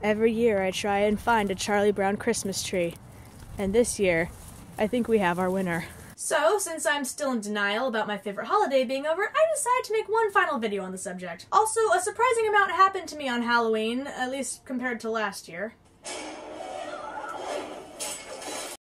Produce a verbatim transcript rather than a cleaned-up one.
Every year I try and find a Charlie Brown Christmas tree, and this year, I think we have our winner. So, since I'm still in denial about my favorite holiday being over, I decided to make one final video on the subject. Also, a surprising amount happened to me on Halloween, at least compared to last year.